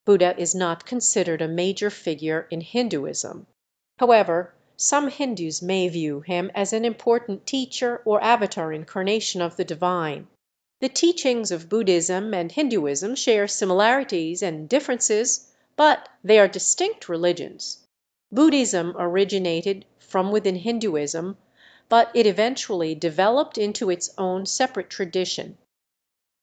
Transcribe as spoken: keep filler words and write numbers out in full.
Buddha is not considered a major figure in Hinduism. However, some Hindus may view him as an important teacher or avatar incarnation of the divine. The teachings of Buddhism and Hinduism share similarities and differences, but they are distinct religions. Buddhism originated from within Hinduism, but it eventually developed into its own separate tradition,